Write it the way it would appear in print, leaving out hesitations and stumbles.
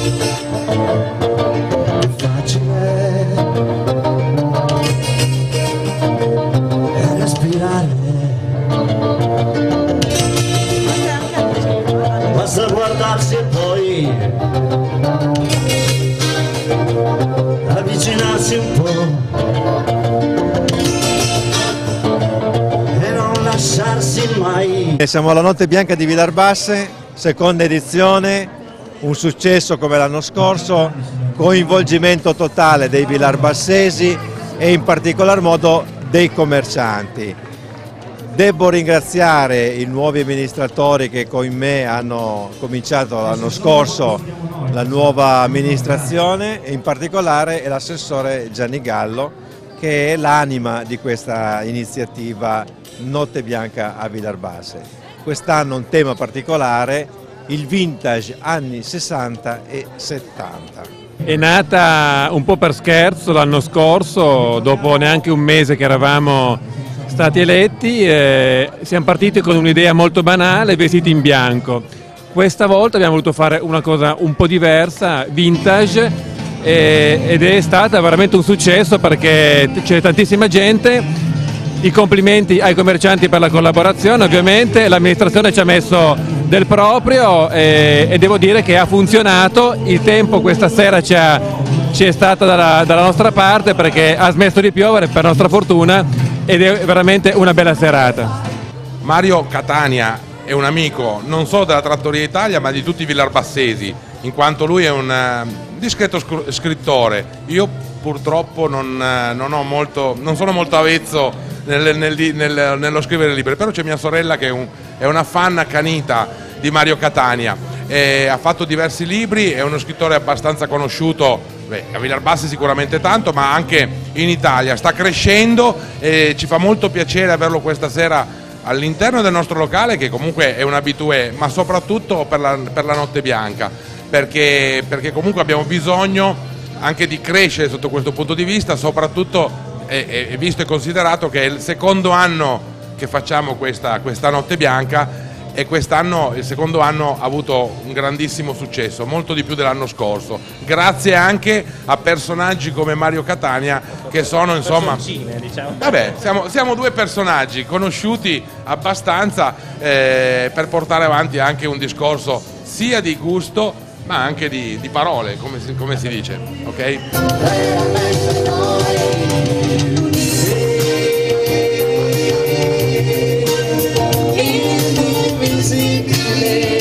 È facile respirare, basta guardarsi e poi avvicinarsi un po' e non lasciarsi mai. Siamo alla Notte Bianca di Villarbasse, seconda edizione, un successo come l'anno scorso, coinvolgimento totale dei villarbassesi e in particolar modo dei commercianti. Devo ringraziare i nuovi amministratori che con me hanno cominciato l'anno scorso la nuova amministrazione e in particolare l'assessore Gianni Gallo, che è l'anima di questa iniziativa Notte Bianca a Villarbasse. Quest'anno un tema particolare, il vintage anni 60 e 70. È nata un po' per scherzo l'anno scorso, dopo neanche un mese che eravamo stati eletti, siamo partiti con un'idea molto banale, vestiti in bianco. Questa volta abbiamo voluto fare una cosa un po' diversa, vintage, ed è stata veramente un successo perché c'è tantissima gente. I complimenti ai commercianti per la collaborazione, ovviamente l'amministrazione ci ha messo del proprio e devo dire che ha funzionato. Il tempo questa sera ci è stato dalla nostra parte perché ha smesso di piovere per nostra fortuna ed è veramente una bella serata. Mario Catania è un amico non solo della Trattoria Italia ma di tutti i villarbassesi, in quanto lui è un discreto scrittore. Io purtroppo non sono molto avezzo nello scrivere libri, però c'è mia sorella che è una fan accanita di Mario Catania, ha fatto diversi libri, è uno scrittore abbastanza conosciuto, a Villarbasse sicuramente tanto, ma anche in Italia, sta crescendo e ci fa molto piacere averlo questa sera all'interno del nostro locale, che comunque è un habitué, ma soprattutto per la Notte Bianca, perché comunque abbiamo bisogno anche di crescere sotto questo punto di vista, soprattutto visto e considerato che è il secondo anno che facciamo questa Notte Bianca e quest'anno, il secondo anno, ha avuto un grandissimo successo, molto di più dell'anno scorso, grazie anche a personaggi come Mario Catania che sono insomma, vabbè, siamo due personaggi conosciuti abbastanza per portare avanti anche un discorso sia di gusto ma anche di parole, come si dice, ok? Invisibile.